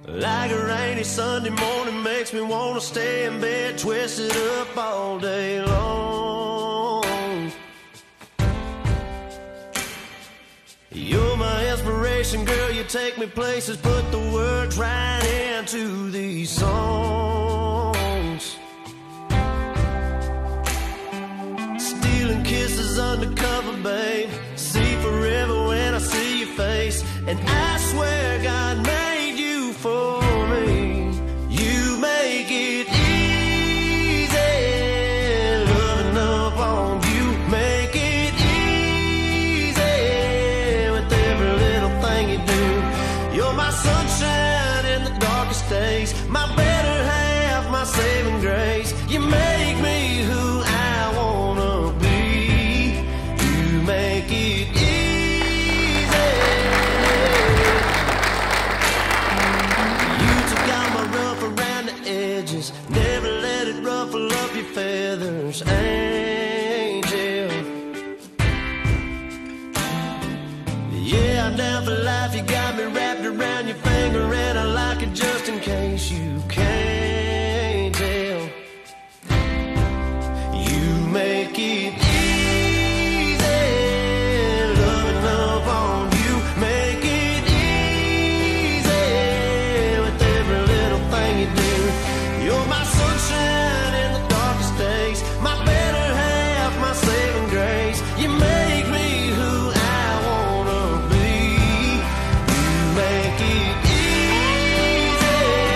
Like a rainy Sunday morning makes me want to stay in bed, twisted up all day long. You're my inspiration, girl, you take me places, put the words right into these songs. Stealing kisses undercover, babe, see forever when I see your face. And I swear God made you for me. You make it easy, loving up on you. Make it easy with every little thing you do. You're my sunshine in the darkest days, my better half, my saving grace. You make me who I wanna be. You make it easy. Never let it ruffle up your feathers, angel. Yeah, I'm down for life. You got me wrapped around your finger, and I like it just in case you can't tell. You make it easy, loving up on you. Make it easy with every little thing you do. You're my sunshine in the darkest days, my better half, my saving grace. You make me who I wanna be. You make it easy.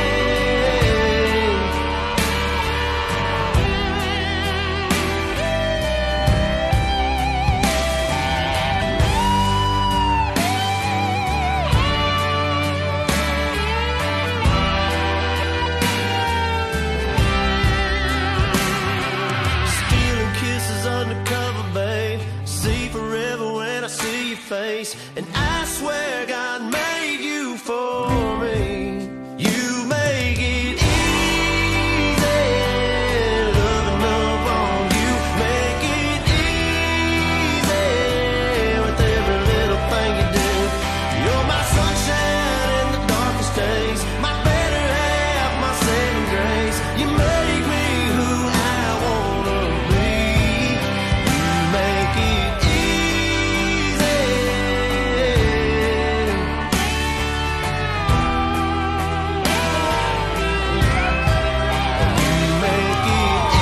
Undercover, babe, see forever when I see your face. And I swear God made you for me. You make it easy, loving up on you. Make it easy with every little thing you do. You're my sunshine in the darkest days, my better half, my saving grace. You make me who I wanna be. Make it easy. You make it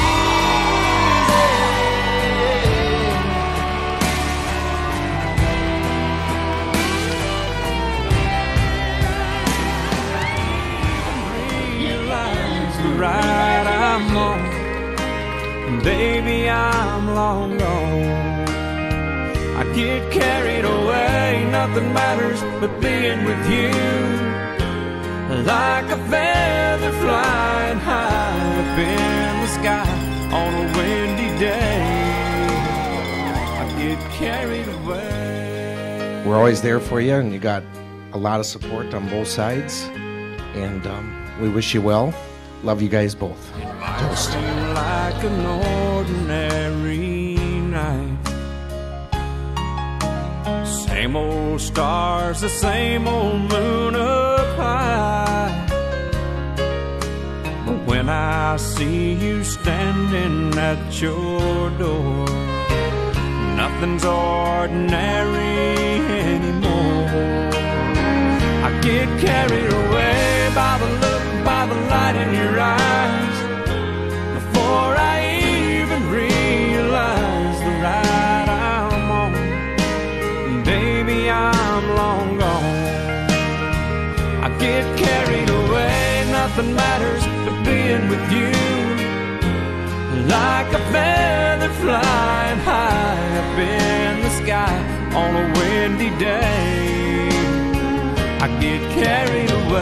Realize the ride I'm on, baby, I'm long gone. I get carried away, nothing matters but being with you. Like a feather flying high up in the sky on a windy day, I get carried away. We're always there for you, and you got a lot of support on both sides. And we wish you well. Love you guys both. Just like an ordinary night, same old stars, the same old moon up high. But when I see you standing at your door, nothing's ordinary anymore. I get carried away by the look, by the light in your eyes, before I even realize the ride I'm on. Baby, I'm long gone. I get carried away, nothing matters but being with you. Like a feather flying high up in the sky on a windy day, I get carried away.